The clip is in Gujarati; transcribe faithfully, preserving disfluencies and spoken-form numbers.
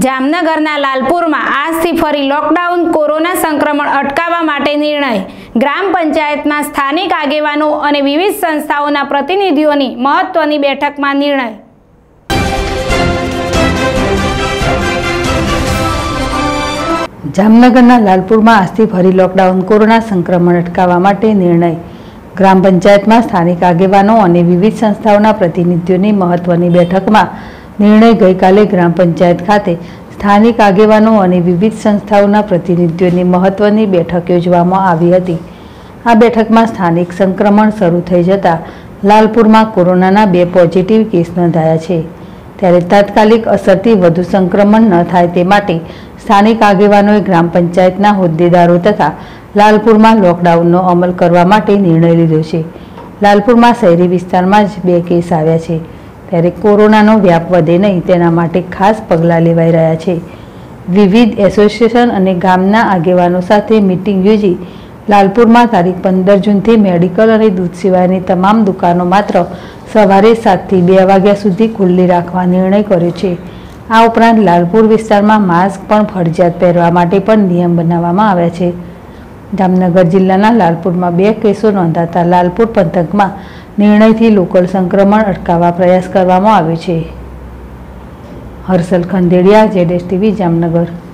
જામનગરના લાલપુરમાં આજથી ફરી લોકડાઉન, કોરોના સંક્રમણ અટકાવવા માટે નિર્ણય। ગ્રામ પંચાયતમાં સ્થાનિક આગેવાનો અને વિવિધ સંસ્થાઓના પ્રતિનિધિઓની મહત્વની બેઠકમાં નિર્ણય। જામનગરના લાલપુરમાં આજથી ફરી લોકડાઉન, કોરોના સંક્રમણ અટકાવવા માટે નિર્ણય। ગ્રામ પંચાયતમાં સ્થાનિક આગેવાનો અને વિવિધ સંસ્થાઓના પ્રતિનિધિઓની મહત્વની બેઠકમાં નિર્ણય ગઈકાલે ગ્રામ પંચાયત ખાતે સ્થાનિક આગેવાનો અને વિવિધ સંસ્થાઓના પ્રતિનિધિઓની મહત્વની બેઠક યોજવામાં આવી હતી। આ બેઠકમાં સ્થાનિક સંક્રમણ શરૂ થઈ જતાં લાલપુરમાં કોરોનાના બે પોઝિટિવ કેસ નોંધાયા છે, ત્યારે તાત્કાલિક અસરથી વધુ સંક્રમણ ન થાય તે માટે સ્થાનિક આગેવાનોએ ગ્રામ પંચાયતના હોદ્દેદારો તથા લાલપુરમાં લોકડાઉનનો અમલ કરવા માટે નિર્ણય લીધો છે। લાલપુરમાં શહેરી વિસ્તારમાં જ બે કેસ આવ્યા છે, ત્યારે કોરોનાનો વ્યાપ વધે નહીં તેના માટે ખાસ પગલાં લેવાઈ રહ્યા છે। વિવિધ એસોસિએશન અને ગામના આગેવાનો સાથે મિટિંગ યોજી લાલપુરમાં તારીખ પંદર જૂનથી મેડિકલ અને દૂધ સિવાયની તમામ દુકાનો માત્ર સવારે સાતથી બે વાગ્યા સુધી ખુલ્લી રાખવા નિર્ણય કર્યો છે। આ ઉપરાંત લાલપુર વિસ્તારમાં માસ્ક પણ ફરજિયાત પહેરવા માટે પણ નિયમ બનાવવામાં આવ્યા છે। જામનગર જિલ્લાના લાલપુરમાં બે કેસો નોંધાતા લાલપુર પંથકમાં નિર્ણયથી લોકલ સંક્રમણ અટકાવવા પ્રયાસ કરવામાં આવ્યો છે। હર્ષલ ખંડેડિયા, જેડેશ ટીવી, જામનગર।